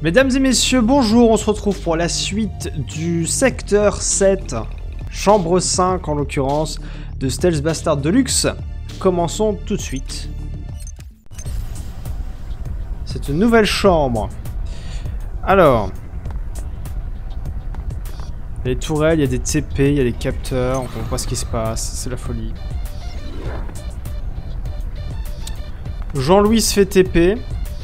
Mesdames et messieurs, bonjour, on se retrouve pour la suite du secteur 7, chambre 5 en l'occurrence, de Stealth Bastard Deluxe. Commençons tout de suite. C'est une nouvelle chambre. Alors, il y a des tourelles, il y a des TP, il y a des capteurs, on ne comprend pas ce qui se passe, c'est la folie. Jean-Louis se fait TP.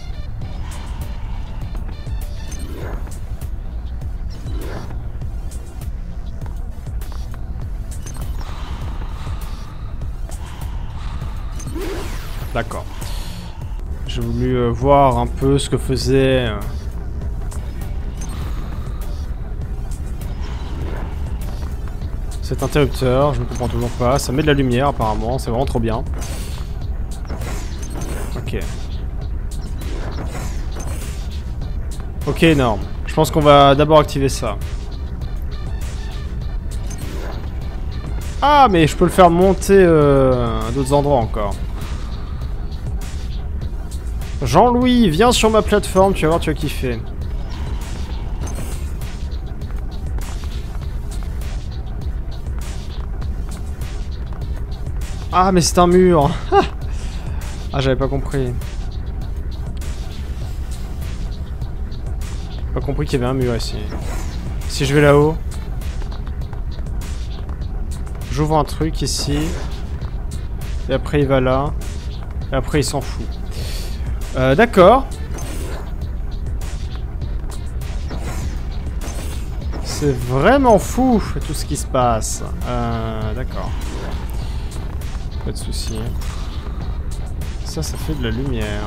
D'accord. J'ai voulu voir un peu ce que faisait cet interrupteur. Je ne comprends toujours pas. Ça met de la lumière apparemment. C'est vraiment trop bien. Ok. Ok, énorme. Je pense qu'on va d'abord activer ça. Ah, mais je peux le faire monter à d'autres endroits encore. Jean-Louis, viens sur ma plateforme, tu vas voir, tu vas kiffer. Ah, mais c'est un mur. Ah, j'avais pas compris. Pas compris qu'il y avait un mur ici. Si je vais là-haut, j'ouvre un truc ici. Et après il va là. Et après il s'en fout. D'accord. C'est vraiment fou tout ce qui se passe. D'accord. Pas de soucis. Ça fait de la lumière.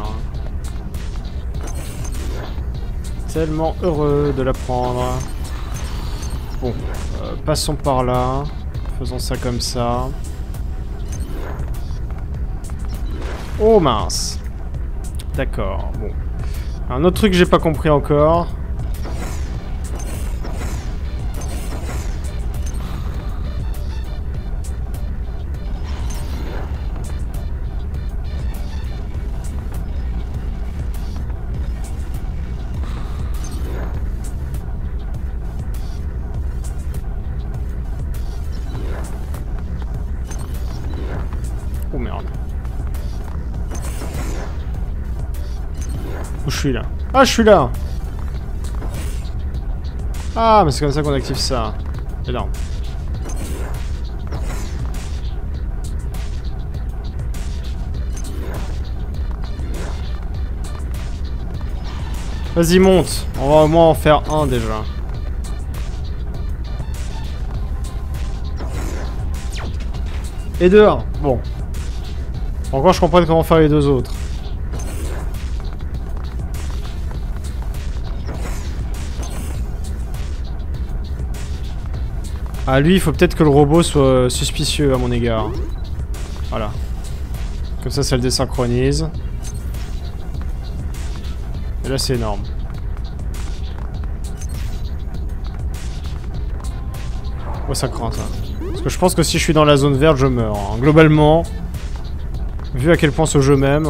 Tellement heureux de la prendre. Bon, passons par là. Faisons ça comme ça. Oh mince. D'accord, bon. Un autre truc que j'ai pas compris encore. Oh merde. Où je suis là? Ah, je suis là! Ah, mais c'est comme ça qu'on active ça. Énorme. Vas-y, monte. On va au moins en faire un déjà. Et dehors. Bon. Encore, je comprends comment faire les deux autres. Ah, lui, il faut peut-être que le robot soit suspicieux à mon égard. Voilà. Comme ça le désynchronise. Et là, c'est énorme. Ouais, ça craint, ça. Parce que je pense que si je suis dans la zone verte, je meurs. Hein. Globalement, vu à quel point ce jeu m'aime...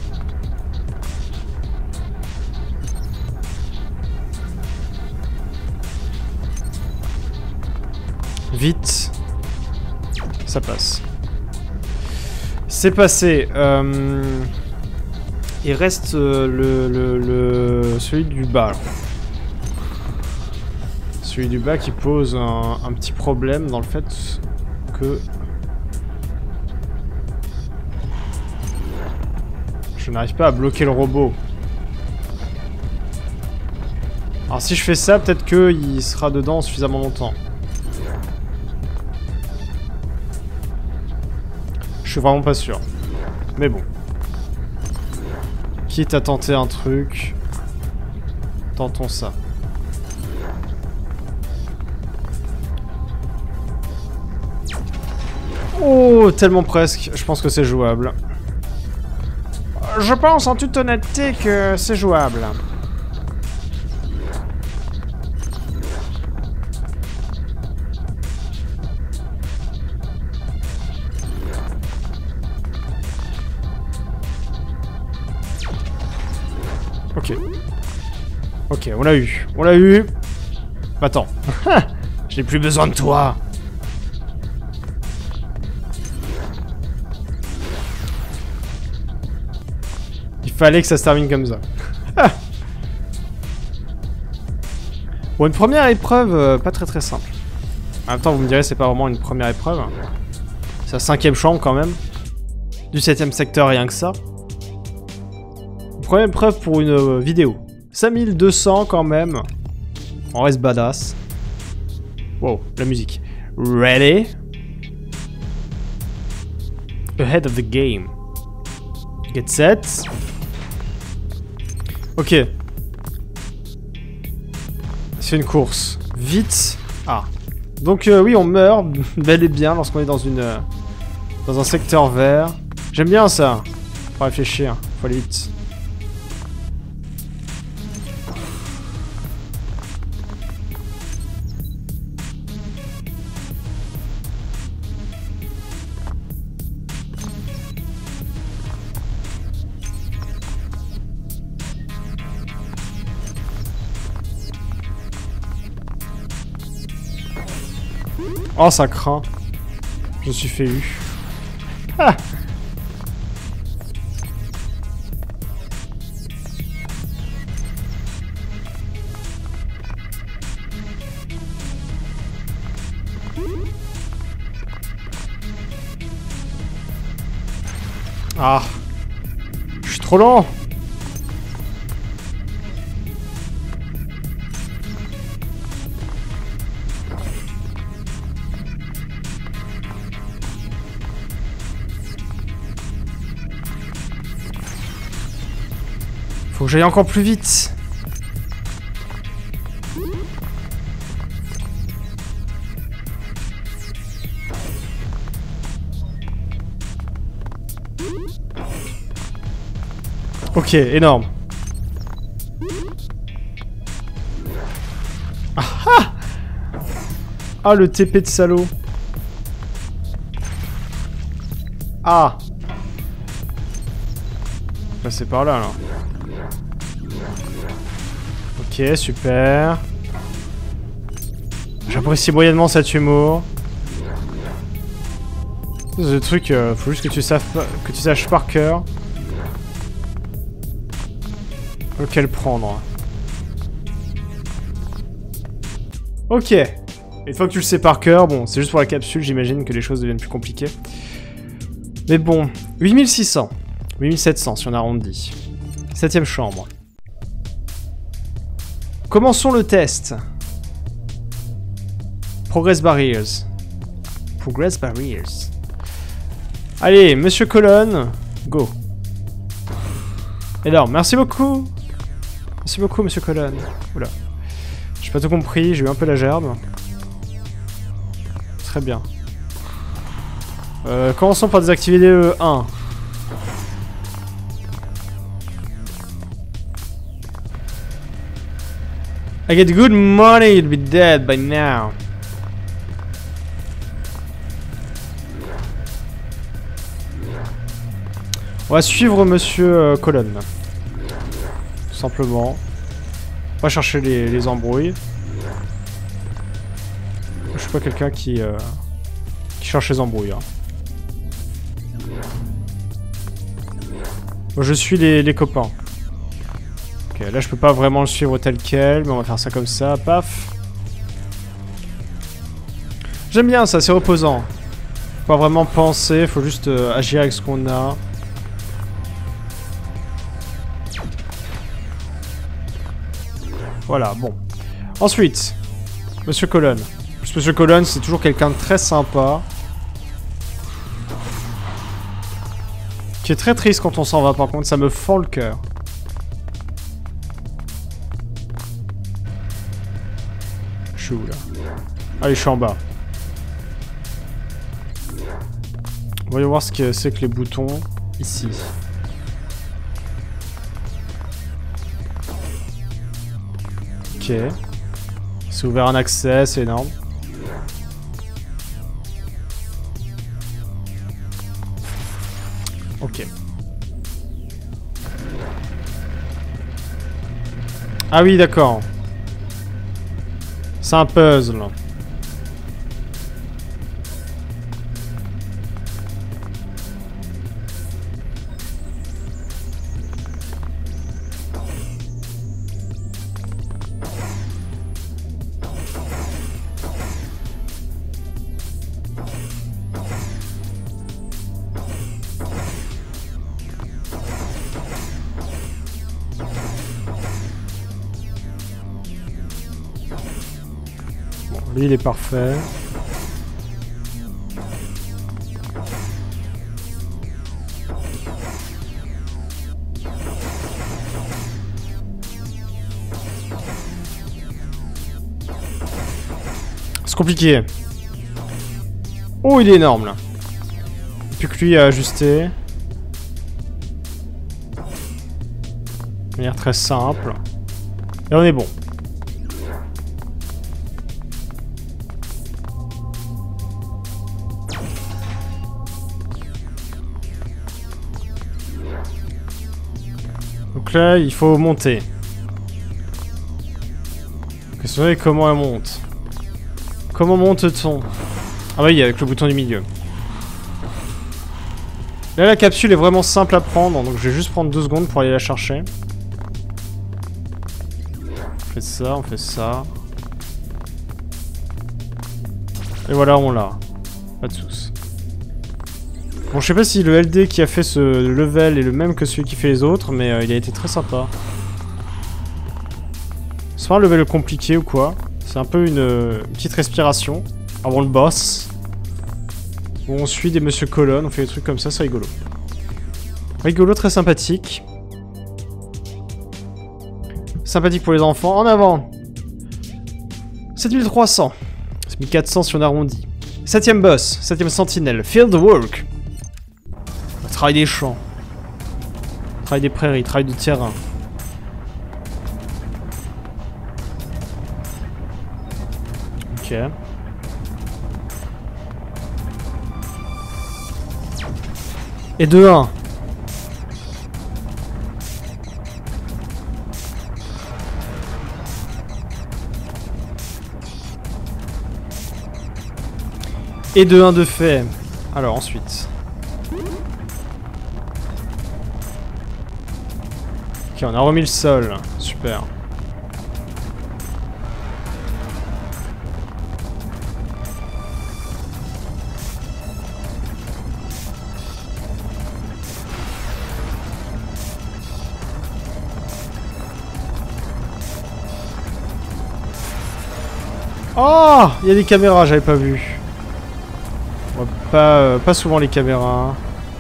Vite. Ça passe. C'est passé. Il reste celui du bas. Celui du bas qui pose un petit problème dans le fait que... je n'arrive pas à bloquer le robot. Alors si je fais ça, peut-être qu'il sera dedans suffisamment longtemps. Je suis vraiment pas sûr. Mais bon. Quitte à tenter un truc, tentons ça. Oh, tellement presque. Je pense que c'est jouable. Je pense en toute honnêteté que c'est jouable. Ok. Ok, on l'a eu. On l'a eu. Attends. J'ai plus besoin de toi. Il fallait que ça se termine comme ça. Bon, une première épreuve, pas très simple. En même temps, vous me direz, c'est pas vraiment une première épreuve. C'est la 5e chambre quand même. Du 7e secteur, rien que ça. Première épreuve pour une vidéo. 5200 quand même. On reste badass. Wow, la musique. Ready? Ahead of the game. Get set. Ok. C'est une course. Vite. Ah. Donc oui, on meurt bel et bien lorsqu'on est dans un secteur vert. J'aime bien ça. Faut réfléchir. Faut aller vite. Oh, ça craint. Je me suis fait eu. Ah. Ah. Je suis trop lent. Faut que j'aille encore plus vite. Ok, énorme. Ah ah! Ah, le TP de salaud. Ah! Passer par là, alors. Ok, super. J'apprécie moyennement cet humour. Ce truc, faut juste que tu saches par cœur lequel prendre. Ok. Une fois que tu le sais par cœur, bon, c'est juste pour la capsule, j'imagine que les choses deviennent plus compliquées. Mais bon, 8600. 8700 si on arrondit. 7ème chambre. Commençons le test. Progress Barriers. Progress Barriers. Allez, Monsieur Colonne, go. Alors, merci beaucoup. Merci beaucoup, Monsieur Colonne. Oula. J'ai pas tout compris, j'ai eu un peu la gerbe. Très bien. Commençons par désactiver le 1. I get good money, you'll be dead by now. On va suivre Monsieur Colonne. Tout simplement. On va chercher les embrouilles. Je suis pas quelqu'un qui cherche les embrouilles. Hein. Moi, je suis les copains. Ok, là je peux pas vraiment le suivre tel quel, mais on va faire ça comme ça, paf. J'aime bien ça, c'est reposant. Faut pas vraiment penser, faut juste agir avec ce qu'on a. Voilà, bon. Ensuite, Monsieur Colonne. Monsieur Colonne, c'est toujours quelqu'un de très sympa. Qui est très triste quand on s'en va, par contre, ça me fend le cœur. Je suis où, là? Allez, je suis en bas. Voyons voir ce que c'est que les boutons, ici. Ok. C'est ouvert un accès, c'est énorme. Ok. Ah oui, d'accord. C'est un puzzle. Lui, il est parfait. C'est compliqué. Oh, il est énorme, là. Plus que lui à ajuster. De manière très simple. Et on est bon. Donc là, il faut monter. Question est comment elle monte. Comment monte-t-on? Ah oui, avec le bouton du milieu. Là, la capsule est vraiment simple à prendre, donc je vais juste prendre 2 secondes pour aller la chercher. On fait ça, on fait ça. Et voilà, on l'a. Pas de soucis. Bon, je sais pas si le LD qui a fait ce level est le même que celui qui fait les autres, mais il a été très sympa. C'est pas un level compliqué ou quoi. C'est un peu une petite respiration avant le boss. Où on suit des Monsieur Colonne, on fait des trucs comme ça, c'est rigolo. Rigolo, très sympathique. Sympathique pour les enfants. En avant. 7300. 1400 si on arrondit. 7ème boss, 7ème sentinelle. Field work. Travail des champs. Travail des prairies, travail du terrain. Ok. Et 2-1. Et 2-1 de fait. Alors ensuite. Ok, on a remis le sol. Super. Oh, il y a des caméras, j'avais pas vu. On voit pas souvent les caméras.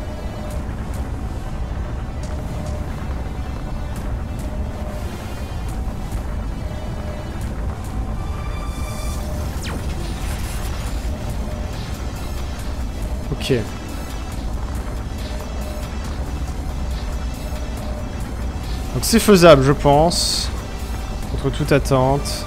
Ok. Donc c'est faisable, je pense. Contre toute attente.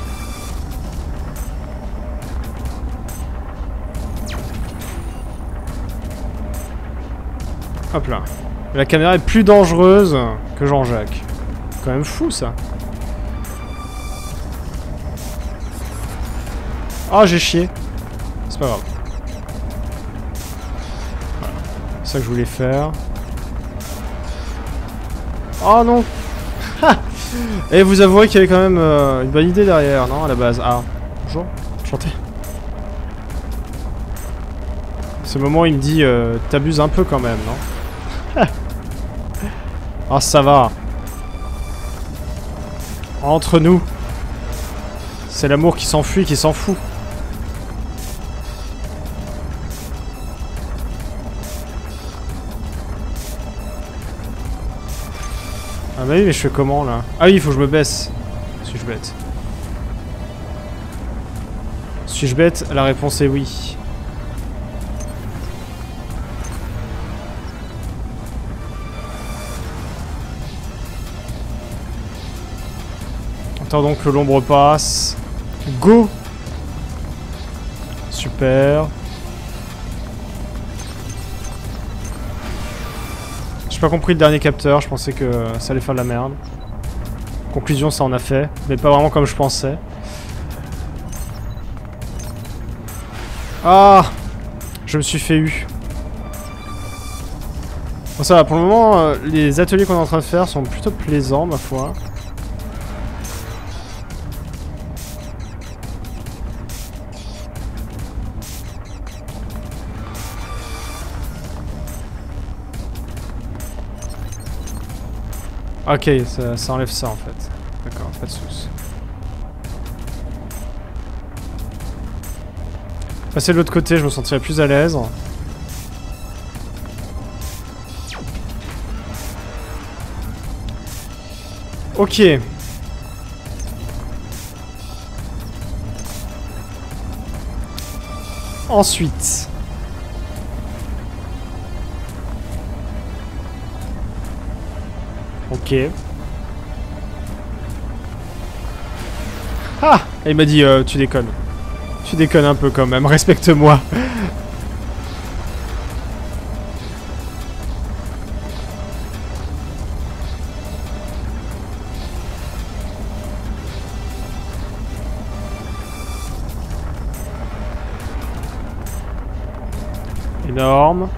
Hop là. La caméra est plus dangereuse que Jean-Jacques. Quand même fou ça. Ah, j'ai chié. C'est pas grave. Voilà. C'est ça que je voulais faire. Oh non. Et vous avouerez qu'il y avait quand même une bonne idée derrière, non, à la base. Ah, bonjour. Enchanté. Ce moment, il me dit t'abuses un peu quand même, non? Ah, ça va. Entre nous. C'est l'amour qui s'enfuit, qui s'en fout. Ah bah oui, mais je fais comment, là? Ah oui, il faut que je me baisse. Suis-je bête? Suis-je bête? La réponse est oui. Attendons que l'ombre passe. Go! Super. J'ai pas compris le dernier capteur, je pensais que ça allait faire de la merde. Conclusion, ça en a fait, mais pas vraiment comme je pensais. Ah! Je me suis fait eu. Bon, ça va, pour le moment, les ateliers qu'on est en train de faire sont plutôt plaisants, ma foi. Ok, ça enlève ça en fait. D'accord, pas de soucis. Passer de l'autre côté, je me sentirais plus à l'aise. Ok. Ensuite. Ok. Ah! Il m'a dit, tu déconnes. Tu déconnes un peu quand même, respecte-moi. Énorme.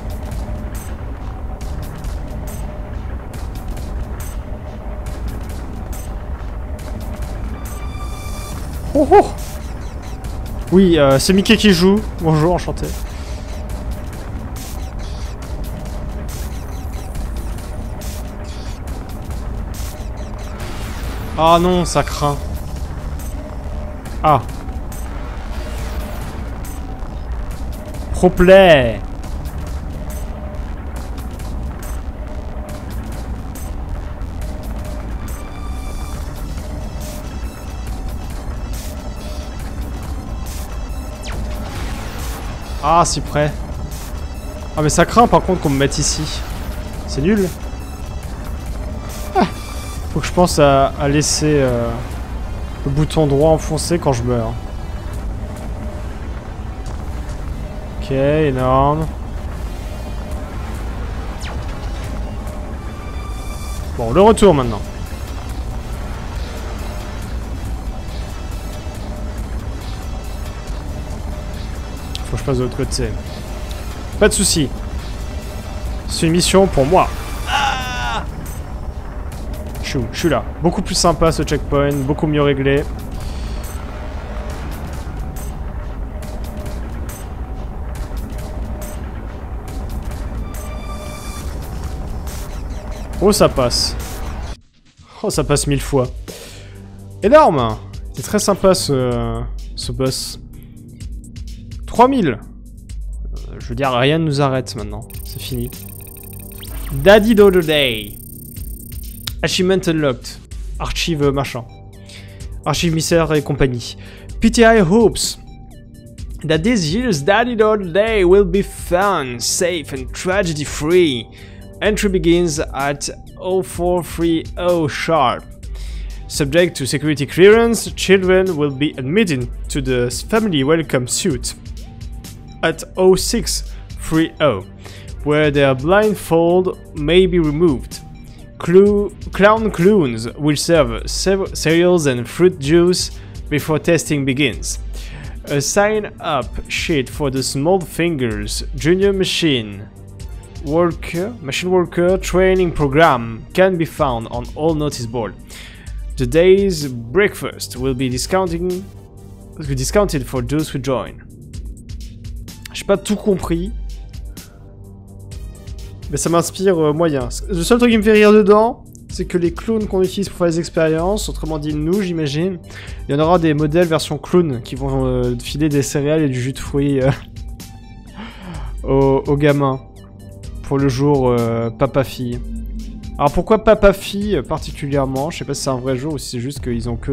Oh oh! Oui, c'est Mickey qui joue. Bonjour, enchanté. Ah non, ça craint. Ah. Pro play. Ah, si près. Ah, mais ça craint par contre qu'on me mette ici. C'est nul. Ah, faut que je pense à laisser le bouton droit enfoncé quand je meurs. Ok, énorme. Bon, le retour maintenant. Faut que je passe de l'autre côté. Pas de soucis. C'est une mission pour moi. Ah, je suis là. Beaucoup plus sympa ce checkpoint, beaucoup mieux réglé. Oh, ça passe. Oh, ça passe 1000 fois. Énorme. C'est très sympa ce boss. 3000. Je veux dire, rien ne nous arrête maintenant. C'est fini. Daddy Do The Day. Achievement unlocked. Archive machin. Archive mystère et compagnie. PTI hopes that this year's Daddy Do The Day will be fun, safe and tragedy free. Entry begins at 0430 sharp. Subject to security clearance, children will be admitted to the family welcome suite at 0630, where their blindfold may be removed. Clown clones will serve cereals and fruit juice before testing begins. A sign-up sheet for the Small Fingers Junior Machine Worker Training Program can be found on all notice board. The day's breakfast will be discounted for those who join. J'ai pas tout compris. Mais ça m'inspire moyen. Le seul truc qui me fait rire dedans, c'est que les clones qu'on utilise pour faire les expériences, autrement dit nous j'imagine, il y en aura des modèles version clown qui vont filer des céréales et du jus de fruits aux gamins. Pour le jour papa-fille. Alors pourquoi papa-fille particulièrement? Je sais pas si c'est un vrai jour ou si c'est juste qu'ils ont que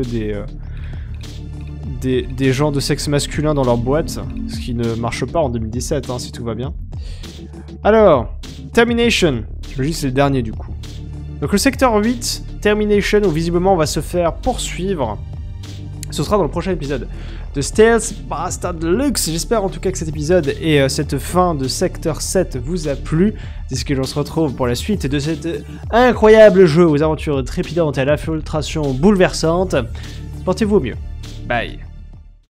des gens de sexe masculin dans leur boîte, ce qui ne marche pas en 2017, hein, si tout va bien. Alors, Termination. Je me dis que c'est le dernier du coup. Donc le secteur 8, Termination, où visiblement on va se faire poursuivre Ce sera dans le prochain épisode de Stealth Bastard Deluxe. J'espère en tout cas que cet épisode et cette fin de Sector 7 vous a plu. D'ici que l'on se retrouve pour la suite de cet incroyable jeu aux aventures trépidantes et à l'infiltration bouleversante. Portez-vous au mieux. Bye.